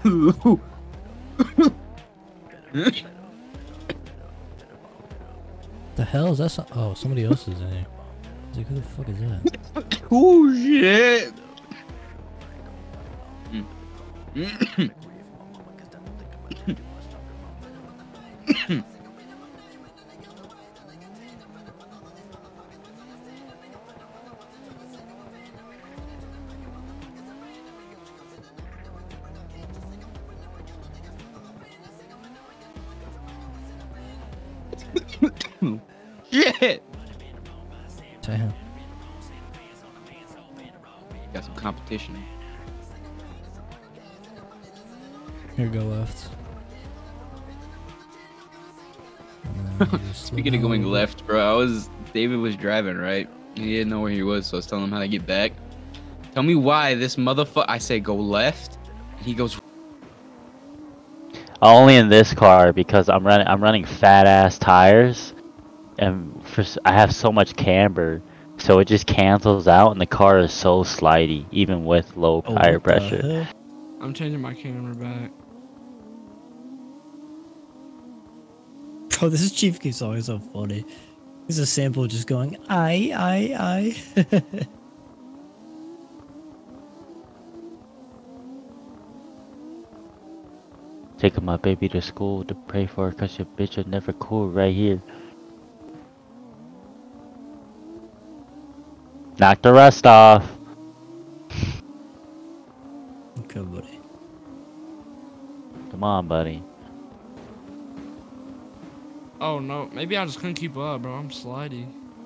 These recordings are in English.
The hell is that? Oh, somebody else is in here. I was like, who the fuck is that? Oh shit. Shit. Damn. Got some competition. Here, go left. Speaking of going left, bro, David was driving, right? He didn't know where he was, so I was telling him how to get back. Tell me why this motherfucker. I say go left, and he goes. Only in this car because I'm running fat ass tires, and I have so much camber, so it just cancels out, and the car is so slidey, even with low tire pressure. I'm changing my camera back. Bro, this Chief Keef's always so funny. He's a sample just going, I. Taking my baby to school to pray for her cause your bitch are never cool right here. Knock the rust off. Okay, buddy. Come on, buddy. Oh no, maybe I just couldn't keep up, bro. I'm slidey.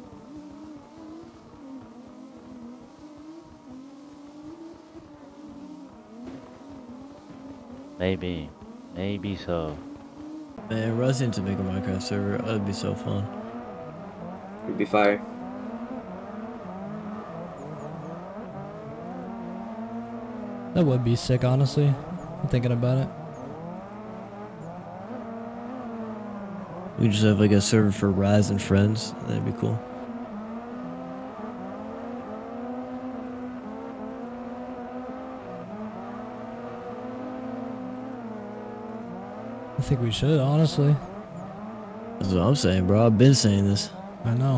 Maybe. Maybe so. Man, Russ into make a Minecraft server. That'd be so fun. It'd be fire. That would be sick, honestly. I'm thinking about it. We just have like a server for Raz and friends. That'd be cool. I think we should, honestly. That's what I'm saying, bro. I've been saying this. I know.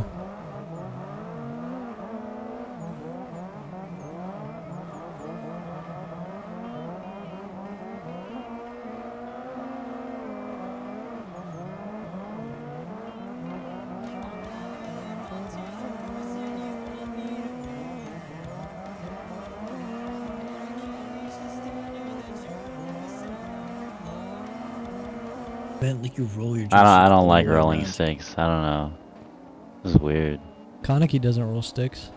Man, like you roll your. I don't like rolling sticks. I don't know. This is weird. Kaneki doesn't roll sticks.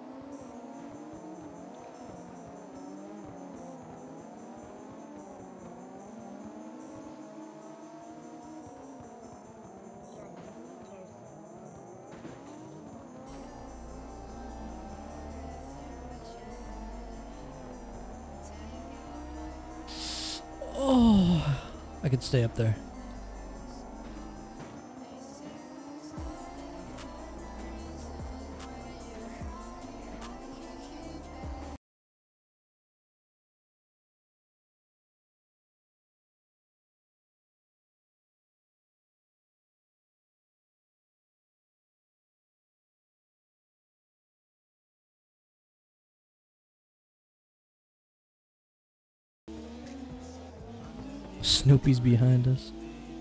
Oh, I could stay up there. Snoopy's behind us.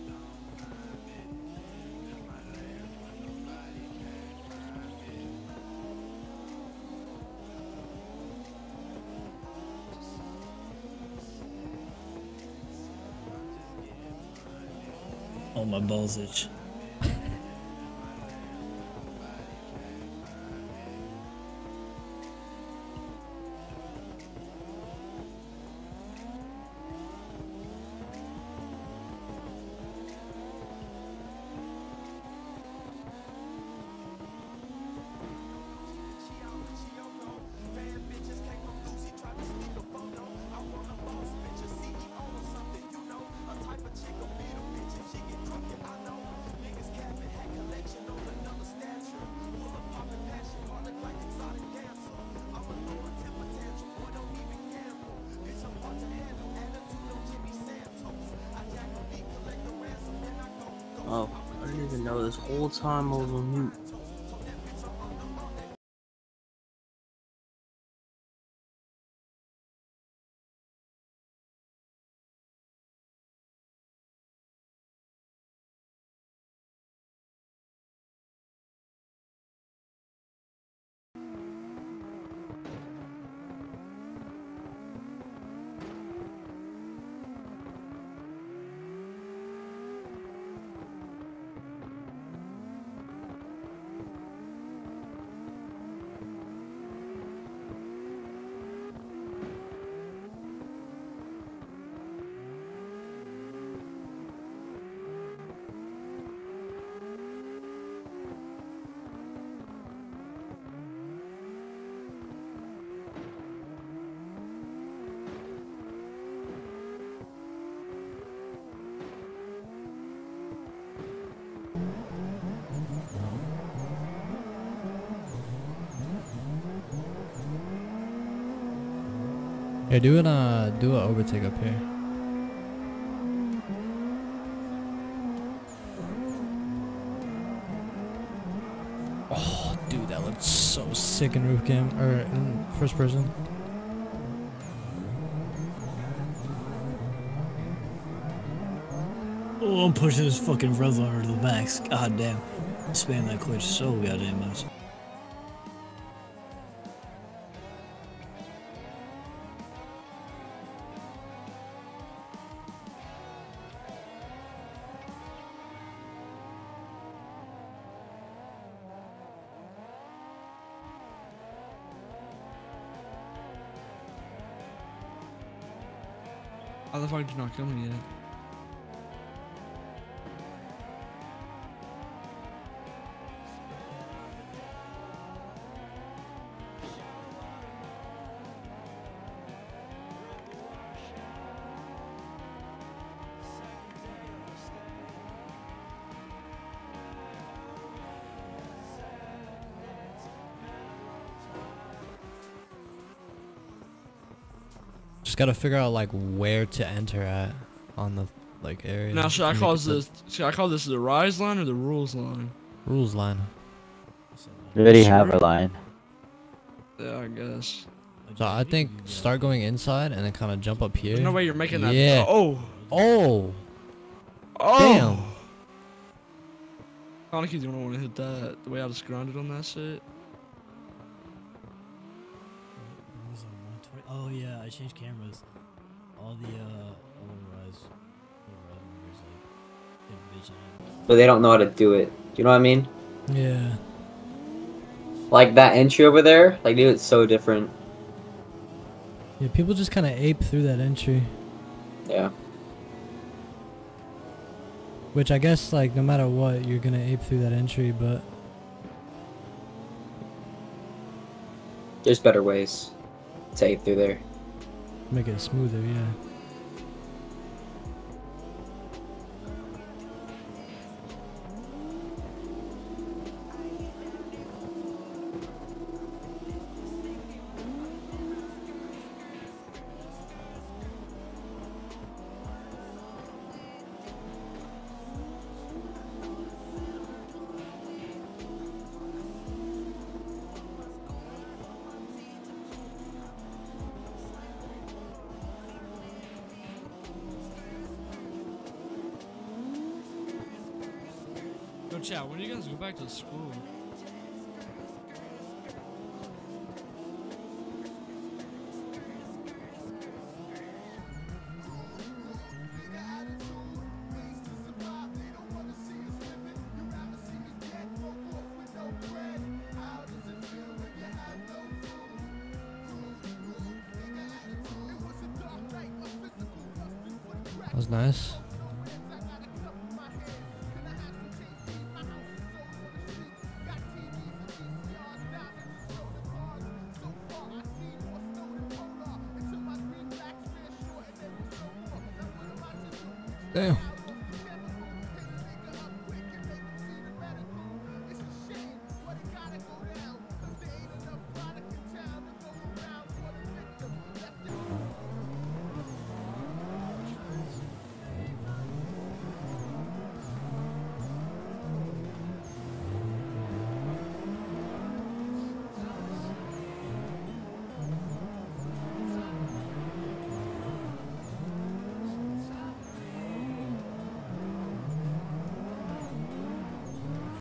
Oh, my balls itch. even know this whole time I was on mute. Yeah, do an overtake up here. Oh, dude, that looks so sick in roof cam or in first person. Oh, I'm pushing this fucking Roadrunner to the max. God damn. Spam that clutch so goddamn much. How the fuck did you not kill me yet? Just gotta figure out like where to enter at on the like area. Now should I Make call it the this the rise line or the rules line? rules line? We already have Sure. a line. Yeah, I guess. So I think start going inside and then kind of jump up here. There's no way you're making that. Yeah. Oh. Oh, Oh. damn. Honestly, you don't want to hit that. The way I just grinded on that shit. Oh yeah, I changed cameras. All the overrides numbers like get vision. But they don't know how to do it. Do you know what I mean? Yeah. Like that entry over there, like dude, it's so different. Yeah, people just kind of ape through that entry. Yeah. Which I guess, like, no matter what, you're gonna ape through that entry, but There's better ways to ape through there. make it smoother, yeah. Yo, chat, when do you guys go back to school? That was nice. Damn.